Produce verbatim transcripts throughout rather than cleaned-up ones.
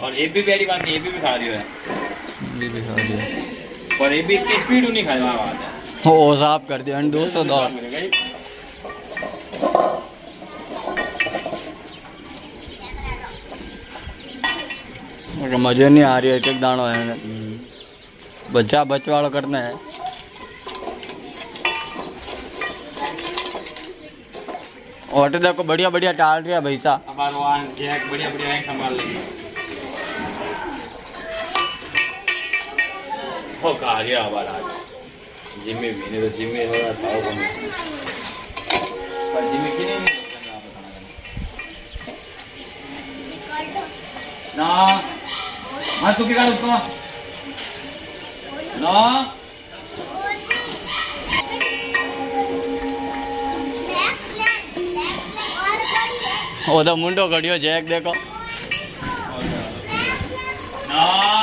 और ये भी पहली बात नहीं, ये भी, भी खा रही है, ये भी खा रही है, पर ये भी इतनी स्पीड नहीं खाई। वहाँ बात है वो साफ कर दिया दो सौ दो। मजे नहीं आ रही है, एक एक दानो है, बच्चा बचवाड़ो करना है। और देखो बढ़िया बढ़िया टाल रही है भैसा, बढ़िया बढ़िया संभाल लेंगे। हो खा रही है हमारा जिम में भी नहीं, तो जिम में थोड़ा खाओ कम, पर जिम में किने नहीं ना हाँ तू क्या उसको ना वो तो मुंडो घड़ियो जैक देखो ना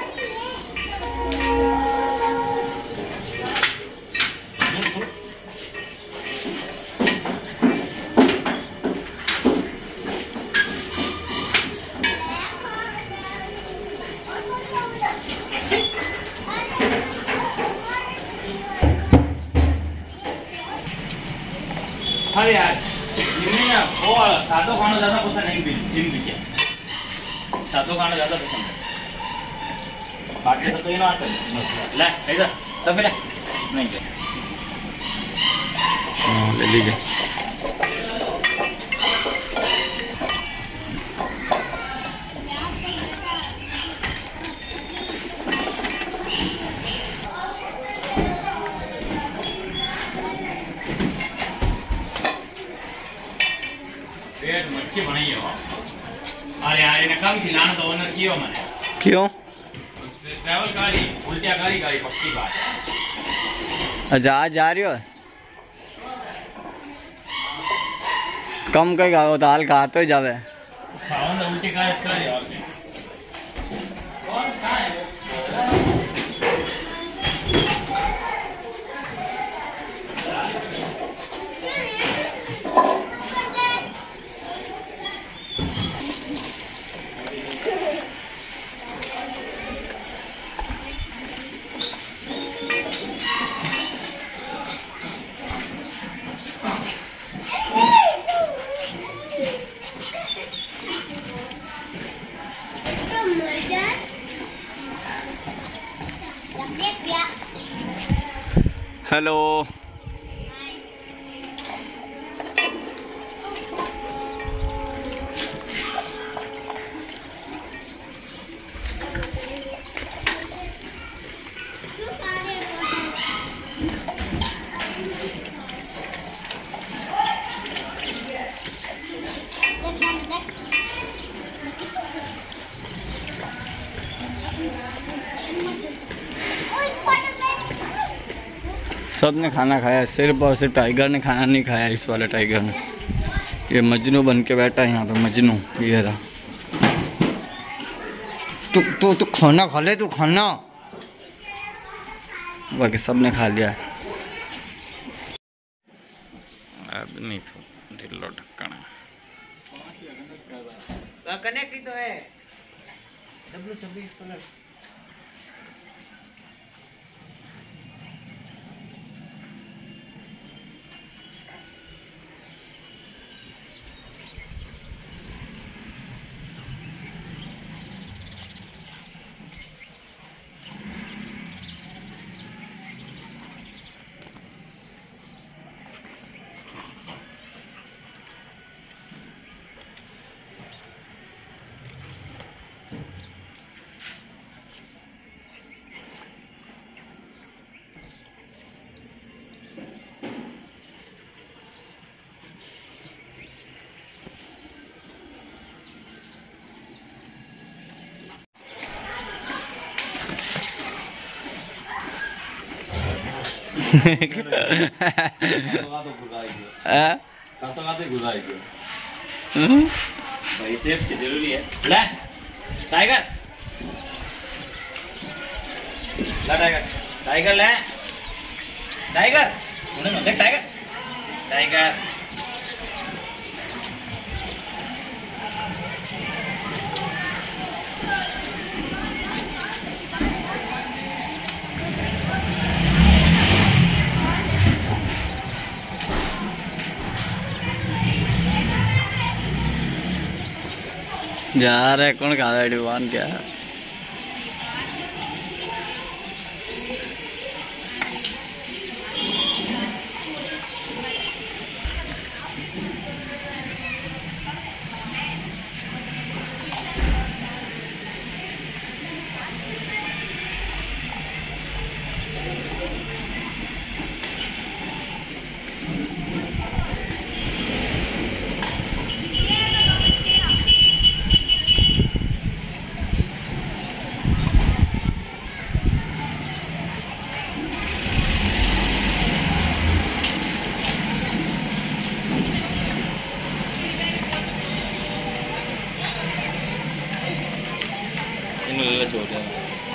अरे यार वो सादो खाना ज्यादा पसंद नहीं, दिन पीछे सादो खाना ज्यादा पसंद है, बाकी सब तो ये ना आता है। ले ऐसा तो फिर नहीं ले लीजिए। मच्छी बनाई हो। अरे यार इन्हें कम खिलाना तो ओनर कियो मैंने। क्यों? ट्रैवल गाड़ी उल्टिया गाड़ी गाड़ी पक्की बात है। अच्छा आज जा रही हो? कम कहीं गाओ तो हाल कहा तो ही जावे। खाओ ना उल्टी गाड़ी चला रही और क्या? और कहाँ है? हेलो सब ने खाना खाया, सिर्फ और सिर्फ टाइगर ने खाना नहीं खाया। इस वाले टाइगर ने, ये मजनू बन के बैठा है यहाँ पे, मजनू ये रहा। तू तू तू खाना खा ले, तू खाना। बाकी सब ने खा लिया। अब नहीं तो ढिल्लो ढक्कना कनेक्ट ही तो है डब्ल्यू छब्बीस कलर। भाई सेफ्टी जरूरी है। ले टाइगर, ला टाइगर, टाइगर ले टाइगर, देख टाइगर, टाइगर जा रहे कौन खा रहा है डिवान क्या? छोटा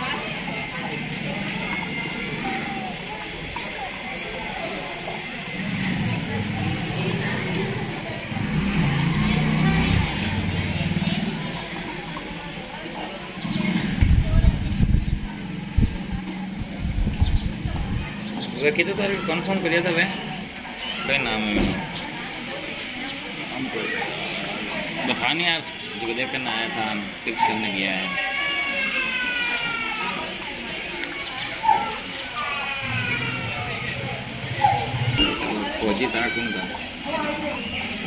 वे कितने तारीख कन्फर्म करिया था वे क्या नाम है मेरा हम तो बता नहीं यार जो देख करना आया था फिक्स करने गया है फौजी था कौन था